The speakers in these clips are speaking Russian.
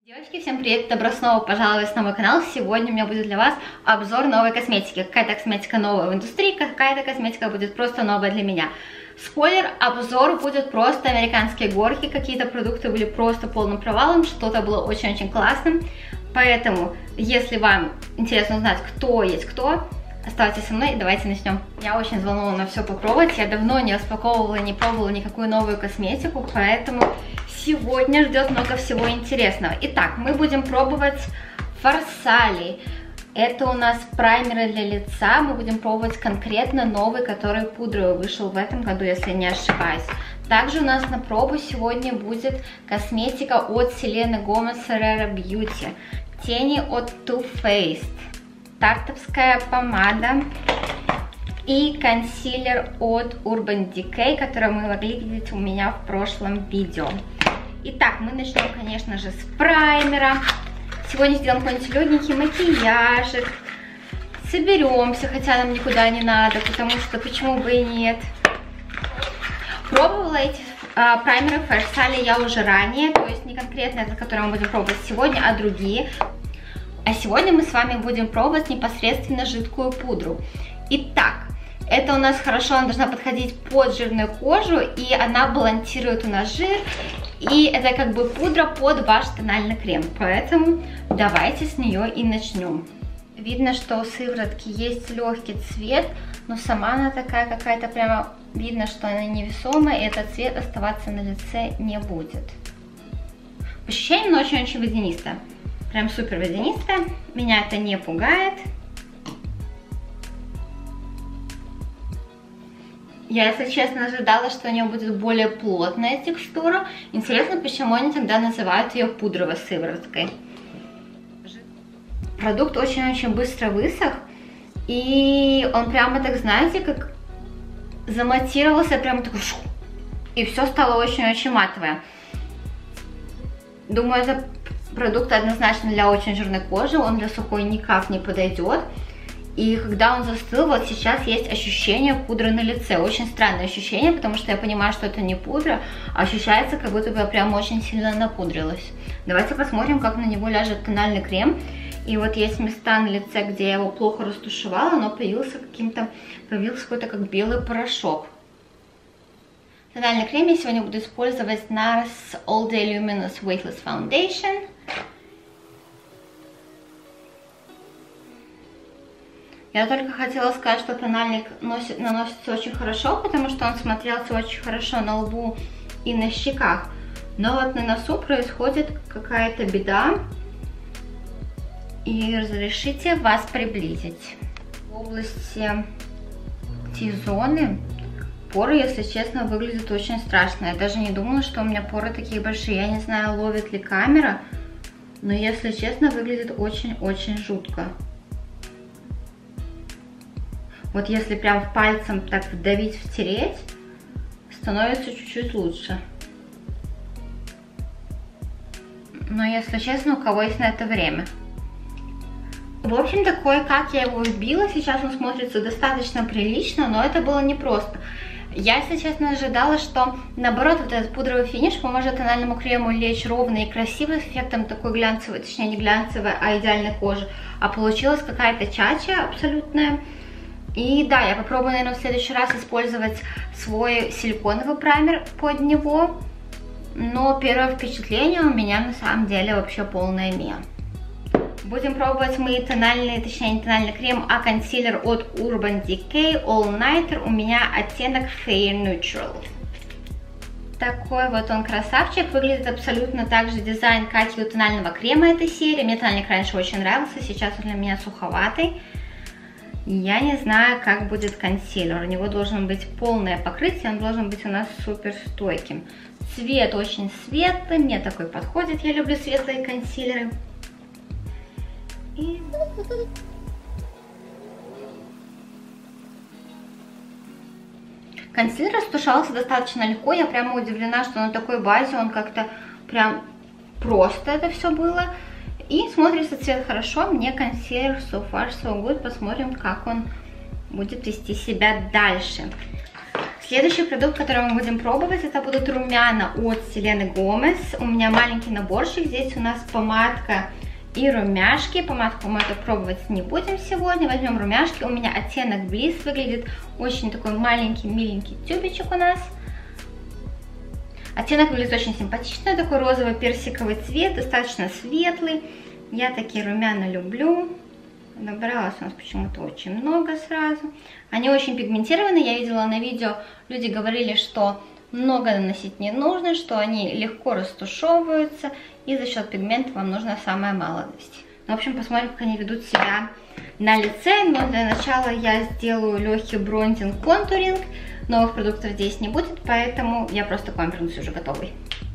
Девочки, всем привет! Добро снова пожаловать на мой канал. Сегодня у меня будет для вас обзор новой косметики. Какая-то косметика новая в индустрии, какая-то косметика будет просто новая для меня. Спойлер, обзор будет просто американские горки. Какие-то продукты были просто полным провалом, что-то было очень-очень классным. Поэтому, если вам интересно узнать, кто есть кто, оставайтесь со мной и давайте начнем. Я очень взволнована все попробовать. Я давно не распаковывала, не пробовала никакую новую косметику, поэтому сегодня ждет много всего интересного. Итак, мы будем пробовать Фарсали. Это у нас праймеры для лица. Мы будем пробовать конкретно новый, который пудровый вышел в этом году, если не ошибаюсь. Также у нас на пробу сегодня будет косметика от Селены Гомес Herrera Beauty. Тени от Too Faced. Тартовская помада и консилер от Urban Decay, который мы могли видеть у меня в прошлом видео. Итак, мы начнем, конечно же, с праймера. Сегодня сделаем какой-нибудь легенький макияжик. Соберемся, хотя нам никуда не надо, потому что почему бы и нет. Пробовала эти праймеры Фарсали я уже ранее, то есть не конкретно этот, который мы будем пробовать сегодня, а другие. А сегодня мы с вами будем пробовать непосредственно жидкую пудру. Итак, это у нас хорошо, она должна подходить под жирную кожу, и она балансирует у нас жир. И это как бы пудра под ваш тональный крем. Поэтому давайте с нее и начнем. Видно, что у сыворотки есть легкий цвет, но сама она такая какая-то прямо... Видно, что она невесомая, и этот цвет оставаться на лице не будет. По ощущениям, она очень-очень водянистая. Прям супер водянистая. Меня это не пугает. Я, если честно, ожидала, что у нее будет более плотная текстура. Интересно, почему они тогда называют ее пудровой сывороткой. Продукт очень-очень быстро высох. И он прямо так, знаете, как заматировался, прямо так, и все стало очень-очень матовое. Думаю, это продукт однозначно для очень жирной кожи, он для сухой никак не подойдет. И когда он застыл, вот сейчас есть ощущение пудры на лице. Очень странное ощущение, потому что я понимаю, что это не пудра, а ощущается, как будто бы я прям очень сильно напудрилась. Давайте посмотрим, как на него ляжет тональный крем. И вот есть места на лице, где я его плохо растушевала, но появился какой-то как белый порошок. Тональный крем я сегодня буду использовать NARS All Day Luminous Weightless Foundation. Я только хотела сказать, что тональник наносится очень хорошо, потому что он смотрелся очень хорошо на лбу и на щеках. Но вот на носу происходит какая-то беда. И разрешите вас приблизить. В области T-зоны поры, если честно, выглядят очень страшно. Я даже не думала, что у меня поры такие большие. Я не знаю, ловит ли камера, но, если честно, выглядит очень-очень жутко. Вот если прям пальцем так вдавить, втереть, становится чуть-чуть лучше. Но, если честно, у кого есть на это время. В общем-то, кое-как я его вбила, сейчас он смотрится достаточно прилично, но это было непросто. Я, если честно, ожидала, что, наоборот, вот этот пудровый финиш поможет тональному крему лечь ровно и красиво, с эффектом такой глянцевой, точнее не глянцевой, а идеальной кожи. А получилась какая-то чача абсолютная. И да, я попробую, наверное, в следующий раз использовать свой силиконовый праймер под него. Но первое впечатление у меня на самом деле вообще полная мия. Будем пробовать мы тональный, точнее не тональный крем, а консилер от Urban Decay All Nighter. У меня оттенок Fair Neutral. Такой вот он красавчик. Выглядит абсолютно так же дизайн, как и у тонального крема этой серии. Мне тональник раньше очень нравился, сейчас он для меня суховатый. Я не знаю, как будет консилер. У него должен быть полное покрытие, он должен быть у нас супер стойким. Цвет очень светлый, мне такой подходит. Я люблю светлые консилеры. И... консилер растушевался достаточно легко. Я прямо удивлена, что на такой базе он как-то прям просто это все было. И смотрится цвет хорошо. Мне консилер so far so good. Посмотрим, как он будет вести себя дальше. Следующий продукт, который мы будем пробовать, это будут румяна от Селены Гомес. У меня маленький наборчик, здесь у нас помадка и румяшки. Помадку мы это пробовать не будем сегодня, возьмем румяшки. У меня оттенок Bliss, выглядит очень такой маленький, миленький тюбичек у нас. Оттенок выглядит очень симпатично, такой розово-персиковый цвет, достаточно светлый. Я такие румяна люблю. Набралось у нас почему-то очень много сразу. Они очень пигментированные, я видела на видео, люди говорили, что много наносить не нужно, что они легко растушевываются, и за счет пигмента вам нужна самая малость. Ну, в общем, посмотрим, как они ведут себя на лице, но для начала я сделаю легкий бронзинг, контуринг. Новых продуктов здесь не будет, поэтому я просто к вам вернусь уже готовый.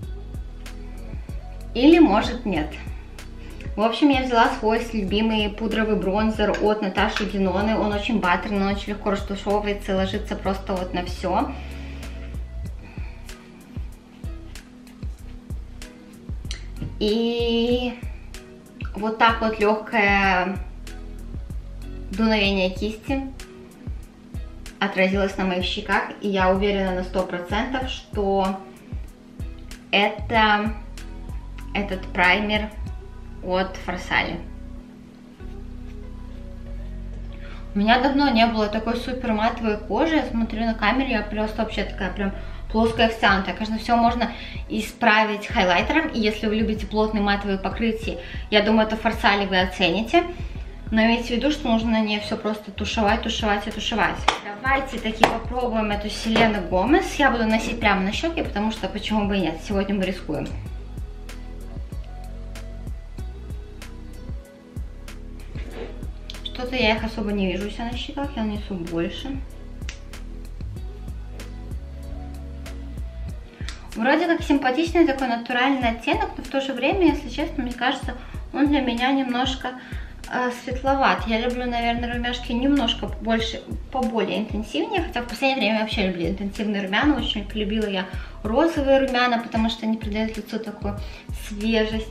Или может нет. В общем, я взяла свой любимый пудровый бронзер от Наташи Деноны. Он очень баттерный, он очень легко растушевывается и ложится просто вот на все. И вот так вот легкое дуновение кисти отразилось на моих щеках. И я уверена на 100%, что это этот праймер от Форсали. У меня давно не было такой супер матовой кожи. Я смотрю на камере, я просто вообще такая прям плоская овсянка. Конечно, все можно исправить хайлайтером. И если вы любите плотные матовые покрытия, я думаю, это Форсали вы оцените. Но имейте в виду, что нужно на ней все просто тушевать, тушевать и тушевать. Давайте таки попробуем эту Селену Гомес. Я буду носить прямо на щеки, потому что почему бы и нет. Сегодня мы рискуем. Что-то я их особо не вижу у себя на щеках, я нанесу больше. Вроде как симпатичный такой натуральный оттенок, но в то же время, если честно, мне кажется, он для меня немножко светловат. Я люблю, наверное, румяшки немножко больше, поболее интенсивнее, хотя в последнее время я вообще люблю интенсивные румяна. Очень полюбила я розовые румяна, потому что они придают лицу такую свежесть.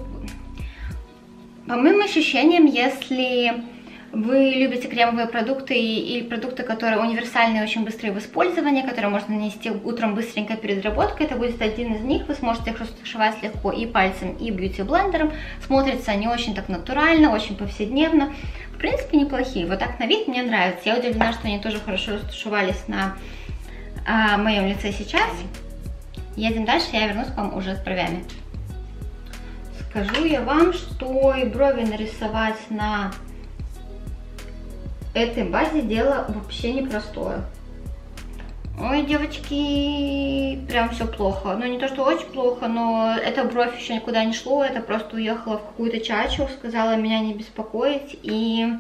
По моим ощущениям, если вы любите кремовые продукты и продукты, которые универсальные, очень быстрые в использовании, которые можно нанести утром быстренько перед работкой, это будет один из них. Вы сможете их растушевать легко и пальцем, и бьюти-блендером. Смотрятся они очень так натурально, очень повседневно. В принципе, неплохие. Вот так на вид мне нравится. Я удивлена, что они тоже хорошо растушевались на моем лице сейчас. Едем дальше, я вернусь к вам уже с бровями. Скажу я вам, что и брови нарисовать на этой базе дело вообще непростое. Ой, девочки, прям все плохо. Ну, не то, что очень плохо, но эта бровь еще никуда не шло. Это просто уехала в какую-то чачу, сказала меня не беспокоить. И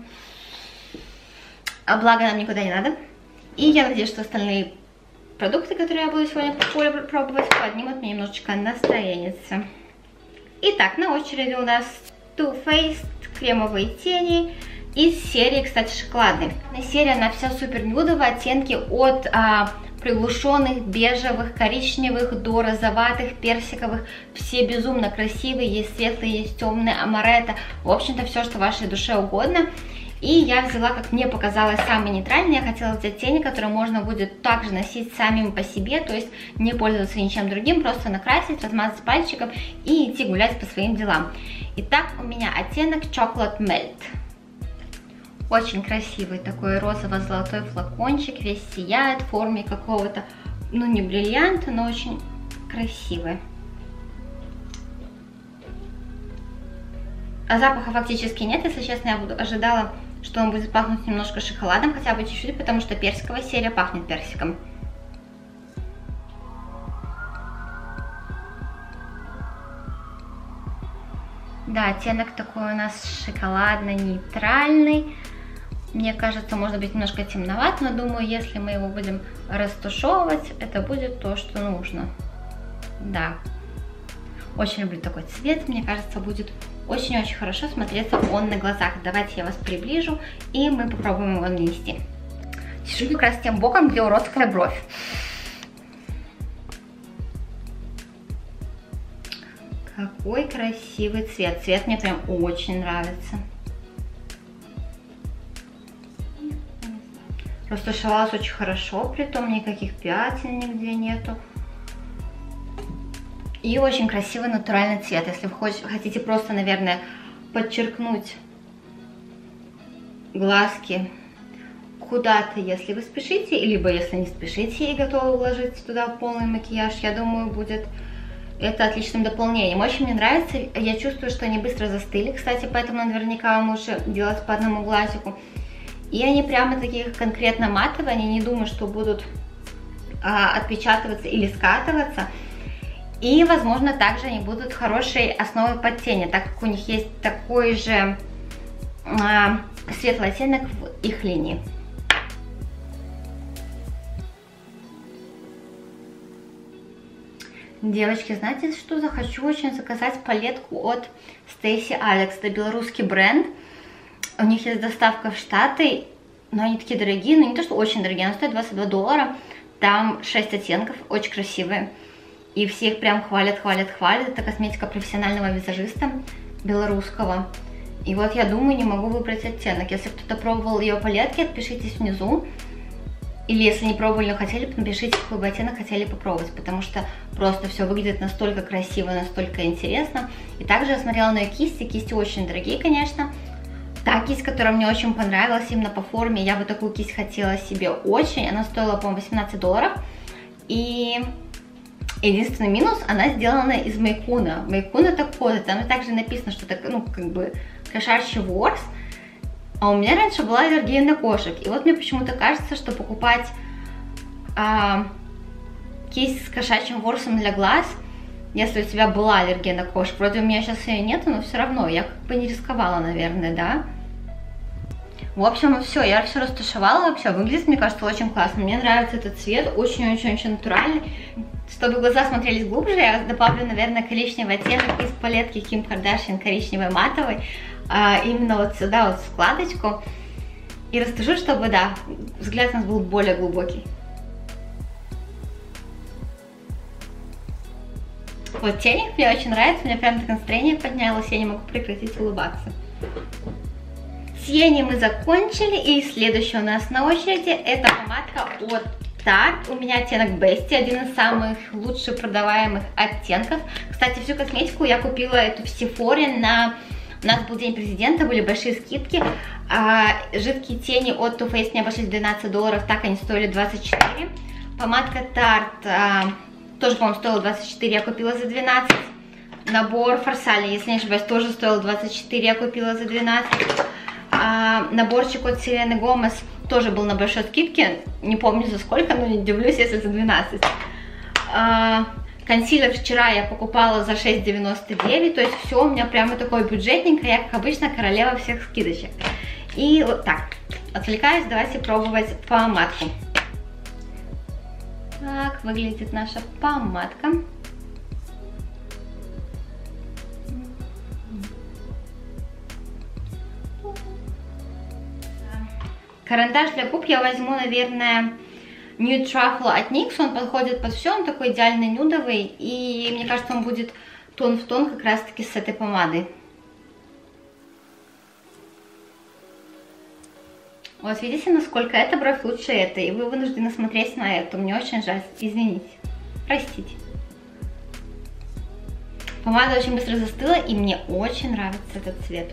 благо нам никуда не надо. И я надеюсь, что остальные продукты, которые я буду сегодня пробовать, поднимут мне немножечко настроение. Итак, на очереди у нас Too Faced кремовые тени из серии, кстати, шоколадной. Серия, она вся супер нюдовая, оттенки от приглушенных бежевых, коричневых до розоватых, персиковых. Все безумно красивые, есть светлые, есть темные, амаретто. В общем-то, все, что вашей душе угодно. И я взяла, как мне показалось, самый нейтральный. Я хотела взять тени, которые можно будет также носить самим по себе, то есть не пользоваться ничем другим, просто накрасить, размазать пальчиком и идти гулять по своим делам. Итак, у меня оттенок Chocolate Melt. Очень красивый такой розово-золотой флакончик, весь сияет в форме какого-то, ну не бриллианта, но очень красивый. А запаха фактически нет, если честно, я ожидала, что он будет пахнуть немножко шоколадом, хотя бы чуть-чуть, потому что персиковая серия пахнет персиком. Да, оттенок такой у нас шоколадно-нейтральный. Мне кажется, может быть немножко темноват, но думаю, если мы его будем растушевывать, это будет то, что нужно. Да, очень люблю такой цвет, мне кажется, будет очень-очень хорошо смотреться он на глазах. Давайте я вас приближу, и мы попробуем его нанести. Сижу как раз тем боком, где уродская бровь. Какой красивый цвет. Цвет мне прям очень нравится. Растушевалась очень хорошо, притом никаких пятен нигде нету. И очень красивый натуральный цвет. Если вы хотите просто, наверное, подчеркнуть глазки куда-то, если вы спешите, либо если не спешите и готовы вложить туда полный макияж, я думаю, будет это отличным дополнением. Очень мне нравится, я чувствую, что они быстро застыли, кстати, поэтому наверняка вам лучше делать по одному глазику. И они прямо такие конкретно матовые, они не думаю, что будут отпечатываться или скатываться. И, возможно, также они будут хорошей основой под тени, так как у них есть такой же светлый оттенок в их линии. Девочки, знаете, что захочу очень заказать палетку от Stacy Alex. Это белорусский бренд. У них есть доставка в Штаты, но они такие дорогие, но не то, что очень дорогие, они стоят $22. Там 6 оттенков, очень красивые. И все их прям хвалят. Это косметика профессионального визажиста белорусского. И вот я думаю, не могу выбрать оттенок. Если кто-то пробовал ее палетки, отпишитесь внизу. Или если не пробовали, но хотели, напишите, какой бы оттенок хотели попробовать. Потому что просто все выглядит настолько красиво, настолько интересно. И также я смотрела на ее кисти. Кисти очень дорогие, конечно. Та кисть, которая мне очень понравилась именно по форме. Я бы такую кисть хотела себе очень. Она стоила, по-моему, $18. И единственный минус, она сделана из мейкуна. Мейкун это кожа, там также написано, что это, ну, как бы кошачий ворс. А у меня раньше была аллергия на кошек. И вот мне почему-то кажется, что покупать кисть с кошачьим ворсом для глаз, если у тебя была аллергия на кошек, вроде у меня сейчас ее нету, но все равно, я как бы не рисковала, наверное, да. В общем, все, я все растушевала, вообще выглядит, мне кажется, очень классно. Мне нравится этот цвет, очень-очень-очень натуральный. Чтобы глаза смотрелись глубже, я добавлю, наверное, коричневый оттенок из палетки Kim Kardashian, коричневой матовой, именно вот сюда, вот в складочку. И растушу, чтобы, да, взгляд у нас был более глубокий. Вот тень мне очень нравится, мне прям так настроение поднялось, я не могу прекратить улыбаться. С тенью мы закончили, и следующая у нас на очереди это помадка от Tarte. У меня оттенок Bestie, один из самых лучших продаваемых оттенков. Кстати, всю косметику я купила эту в Sephora у нас был День президента, были большие скидки. Жидкие тени от Too Faced мне обошлись $12, так они стоили 24. Помадка Tarte тоже, по-моему, стоила 24, я купила за 12. Набор Фарсали, если не ошибаюсь, тоже стоил 24, я купила за 12. Наборчик от Селены Гомес тоже был на большой скидке, не помню за сколько, но не удивлюсь, если за 12. Консилер вчера я покупала за $6,99, то есть все у меня прямо такое бюджетненькое, я, как обычно, королева всех скидочек. И вот так, отвлекаюсь, давайте пробовать помадку. Так выглядит наша помадка. Карандаш для губ я возьму, наверное, Nude Truffle от NYX. Он подходит под все, он такой идеально нюдовый. И мне кажется, он будет тон в тон как раз таки с этой помадой. Вот видите, насколько эта бровь лучше этой. И вы вынуждены смотреть на эту. Мне очень жаль. Извините. Простите. Помада очень быстро застыла, и мне очень нравится этот цвет.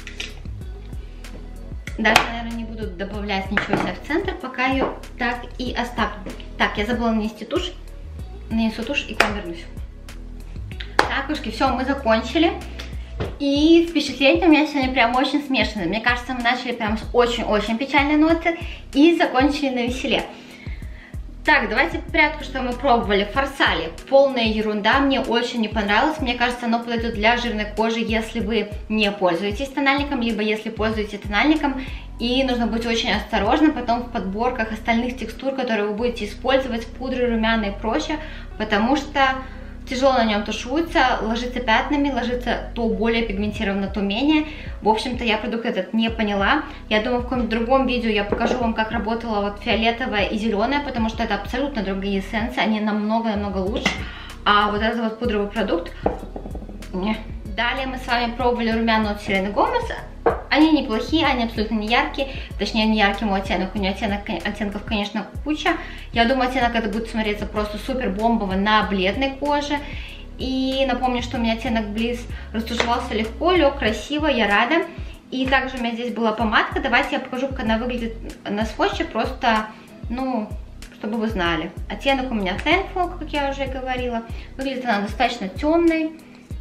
Дальше, наверное, не буду добавлять ничего себе в центр, пока ее так и оставлю. Так, я забыла нанести тушь. Нанесу тушь и к вам вернусь. Так, ушки, все, мы закончили. И впечатления у меня сегодня прям очень смешанные. Мне кажется, мы начали прям с очень-очень печальной ноты и закончили на веселе. Так, давайте по порядку, что мы пробовали. Фарсали. Полная ерунда, мне очень не понравилось. Мне кажется, оно подойдет для жирной кожи, если вы не пользуетесь тональником, либо если пользуетесь тональником. И нужно быть очень осторожным потом в подборках остальных текстур, которые вы будете использовать, пудры, румяна и прочее, потому что тяжело на нем тушуется, ложится пятнами, ложится то более пигментированно, то менее. В общем-то, я продукт этот не поняла. Я думаю, в каком-нибудь другом видео я покажу вам, как работала вот фиолетовая и зеленая, потому что это абсолютно другие эссенции, они намного-намного лучше. А вот этот вот пудровый продукт... Далее мы с вами пробовали румяна от Селены Гомес. Они неплохие, они абсолютно не яркие, точнее не яркий мой оттенок, у нее оттенков, конечно, куча. Я думаю, оттенок это будет смотреться просто супер бомбово на бледной коже. И напомню, что у меня оттенок Bliss растушевался легко, лег красиво, я рада. И также у меня здесь была помадка, давайте я покажу, как она выглядит на сводче, просто, ну, чтобы вы знали. Оттенок у меня Thankful, как я уже говорила, выглядит она достаточно темной.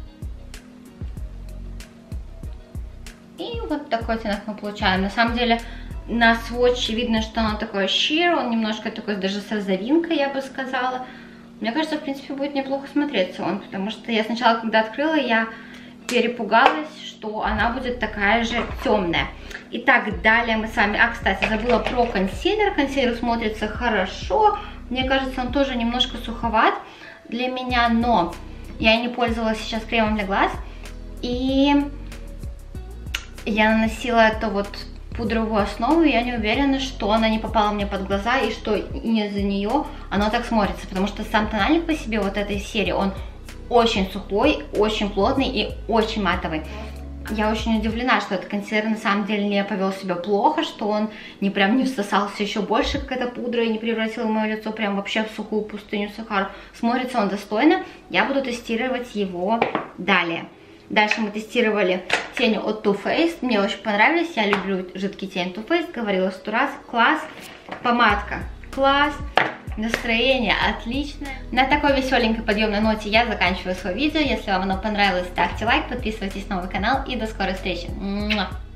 И вот такой оттенок мы получаем. На самом деле на сводче видно, что он такой sheer, он немножко такой даже с розовинкой, я бы сказала. Мне кажется, в принципе, будет неплохо смотреться он, потому что я сначала, когда открыла, я перепугалась, что она будет такая же темная. Итак, далее мы с вами... кстати, забыла про консилер. Консилер смотрится хорошо. Мне кажется, он тоже немножко суховат для меня, но я не пользовалась сейчас кремом для глаз. И я наносила эту вот пудровую основу, и я не уверена, что она не попала мне под глаза, и что из-за нее оно так смотрится. Потому что сам тональник по себе вот этой серии, он очень сухой, очень плотный и очень матовый. Я очень удивлена, что этот консилер на самом деле не повел себя плохо, что он не всосался еще больше, как эта пудра, и не превратил мое лицо прям вообще в сухую пустыню Сахару. Смотрится он достойно. Я буду тестировать его далее. Дальше мы тестировали тени от Too Faced. Мне очень понравились. Я люблю жидкий тень Too Faced. Говорила 100 раз. Класс. Помадка. Класс. Настроение отличное. На такой веселенькой подъемной ноте я заканчиваю свое видео. Если вам оно понравилось, ставьте лайк, подписывайтесь на мой канал и до скорой встречи.